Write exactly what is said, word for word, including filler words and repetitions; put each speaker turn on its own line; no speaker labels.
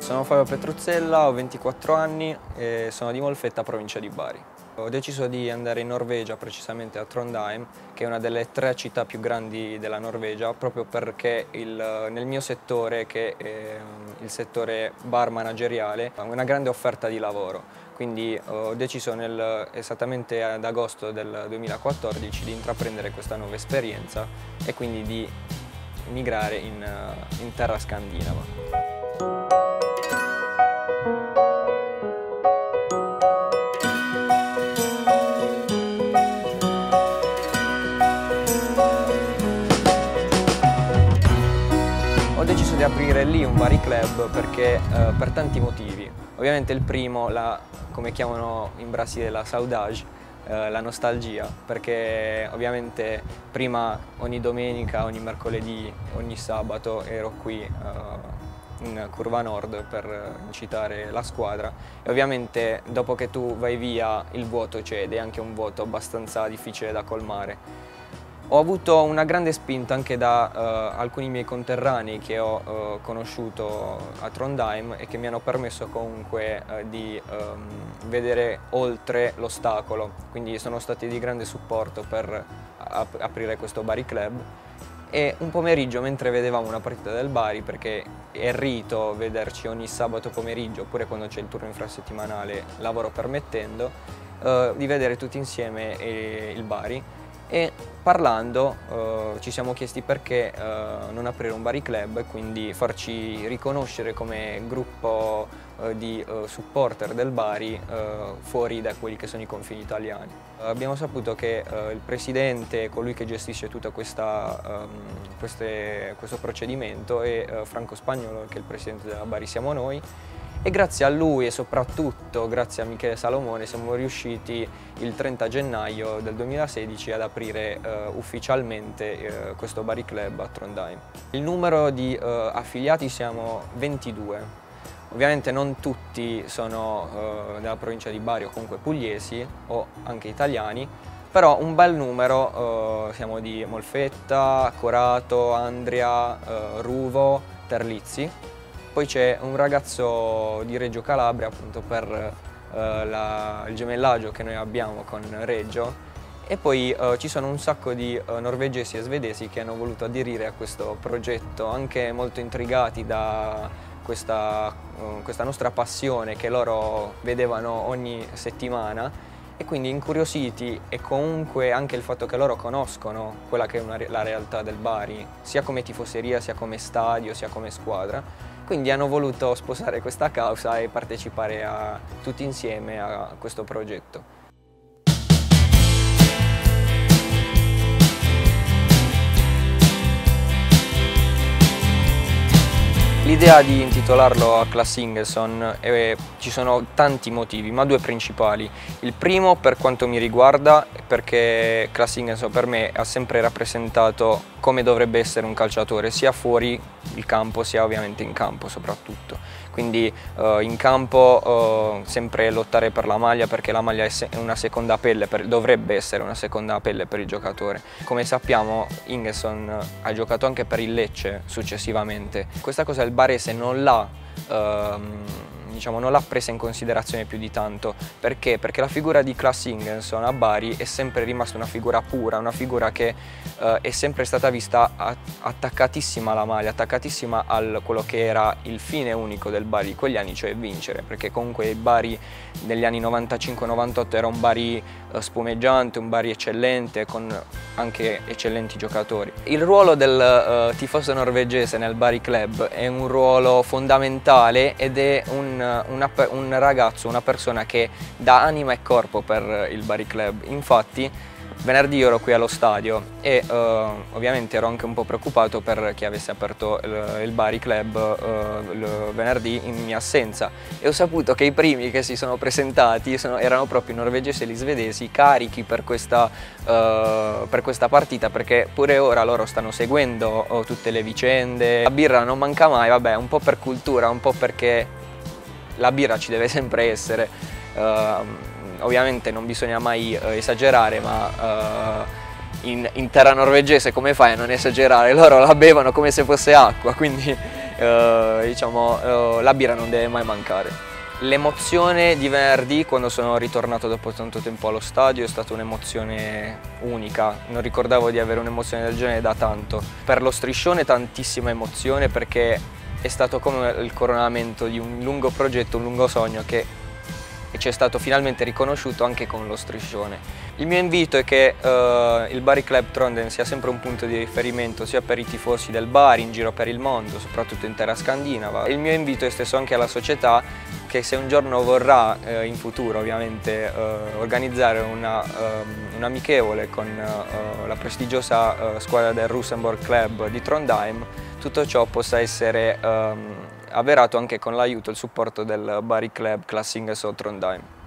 Sono Fabio Petruzzella, ho ventiquattro anni e sono di Molfetta, provincia di Bari. Ho deciso di andare in Norvegia, precisamente a Trondheim, che è una delle tre città più grandi della Norvegia, proprio perché il, nel mio settore, che è il settore bar manageriale, ho una grande offerta di lavoro. Quindi ho deciso nel, esattamente ad agosto del duemilaquattordici di intraprendere questa nuova esperienza e quindi di migrare in, in terra scandinava. Ho deciso di aprire lì un Bari Club perché, eh, per tanti motivi. Ovviamente il primo, la, come chiamano in Brasile, la saudade, eh, la nostalgia, perché ovviamente prima ogni domenica, ogni mercoledì, ogni sabato ero qui eh, in Curva Nord per incitare la squadra e ovviamente dopo che tu vai via il vuoto c'è ed è anche un vuoto abbastanza difficile da colmare. Ho avuto una grande spinta anche da uh, alcuni miei conterranei che ho uh, conosciuto a Trondheim e che mi hanno permesso comunque uh, di um, vedere oltre l'ostacolo, quindi sono stati di grande supporto per ap aprire questo Bari Club. E un pomeriggio, mentre vedevamo una partita del Bari, perché è rito vederci ogni sabato pomeriggio oppure quando c'è il turno infrasettimanale, lavoro permettendo, uh, di vedere tutti insieme eh, il Bari. E parlando eh, ci siamo chiesti perché eh, non aprire un Bari Club e quindi farci riconoscere come gruppo eh, di eh, supporter del Bari eh, fuori da quelli che sono i confini italiani. Eh, abbiamo saputo che eh, il presidente, colui che gestisce tutto questa, um, queste, questo procedimento, è eh, Franco Spagnolo, che è il presidente della Bari Siamo Noi. E grazie a lui e soprattutto grazie a Michele Salomone siamo riusciti il trenta gennaio del duemilasedici ad aprire uh, ufficialmente uh, questo Bari Club a Trondheim. Il numero di uh, affiliati siamo ventidue. Ovviamente non tutti sono uh, della provincia di Bari o comunque pugliesi o anche italiani, però un bel numero, uh, siamo di Molfetta, Corato, Andria, uh, Ruvo, Terlizzi. Poi c'è un ragazzo di Reggio Calabria appunto per uh, la, il gemellaggio che noi abbiamo con Reggio e poi uh, ci sono un sacco di uh, norvegesi e svedesi che hanno voluto aderire a questo progetto, anche molto intrigati da questa, uh, questa nostra passione che loro vedevano ogni settimana e quindi incuriositi e comunque anche il fatto che loro conoscono quella che è una, la realtà del Bari, sia come tifoseria, sia come stadio, sia come squadra. Quindi hanno voluto sposare questa causa e partecipare a, tutti insieme a questo progetto. L'idea di intitolarlo a Claes Ingesson, eh, ci sono tanti motivi, ma due principali. Il primo, per quanto mi riguarda, perché Claes Ingesson per me ha sempre rappresentato come dovrebbe essere un calciatore, sia fuori il campo sia ovviamente in campo soprattutto. Quindi eh, in campo eh, sempre lottare per la maglia, perché la maglia è una seconda pelle, per, dovrebbe essere una seconda pelle per il giocatore. Come sappiamo Ingesson ha giocato anche per il Lecce successivamente. Questa cosa il barese non l'ha ehm, diciamo, non l'ha presa in considerazione più di tanto. Perché? Perché la figura di Claes Ingesson a Bari è sempre rimasta una figura pura, una figura che eh, è sempre stata vista attaccatissima alla maglia, attaccatissima a quello che era il fine unico del Bari di quegli anni, cioè vincere, perché comunque il Bari negli anni novantacinque novantotto era un Bari eh, spumeggiante, un Bari eccellente, con anche eccellenti giocatori. Il ruolo del eh, tifoso norvegese nel Bari Club è un ruolo fondamentale ed è un Una, un ragazzo, una persona che dà anima e corpo per il Bari Club. Infatti venerdì ero qui allo stadio e uh, ovviamente ero anche un po' preoccupato per chi avesse aperto il, il Bari Club uh, il venerdì in mia assenza e ho saputo che i primi che si sono presentati sono, erano proprio i norvegesi e gli svedesi, carichi per questa, uh, per questa partita, perché pure ora loro stanno seguendo uh, tutte le vicende. La birra non manca mai, vabbè, un po' per cultura, un po' perché la birra ci deve sempre essere, uh, ovviamente non bisogna mai uh, esagerare, ma uh, in, in terra norvegese come fai a non esagerare? Loro la bevono come se fosse acqua, quindi eh, diciamo eh, la birra non deve mai mancare. L'emozione di venerdì, quando sono ritornato dopo tanto tempo allo stadio, è stata un'emozione unica. Non ricordavo di avere un'emozione del genere da tanto. Per lo striscione tantissima emozione, perché è stato come il coronamento di un lungo progetto, un lungo sogno che ci è stato finalmente riconosciuto anche con lo striscione. Il mio invito è che eh, il Bari Club Trondheim sia sempre un punto di riferimento sia per i tifosi del Bari in giro per il mondo, soprattutto in terra scandinava. Il mio invito è stesso anche alla società, che se un giorno vorrà, eh, in futuro ovviamente, eh, organizzare una, um, un amichevole con uh, la prestigiosa uh, squadra del Rosenborg Club di Trondheim, tutto ciò possa essere um, avverato anche con l'aiuto e il supporto del Bari Club Klassing S O Trondheim.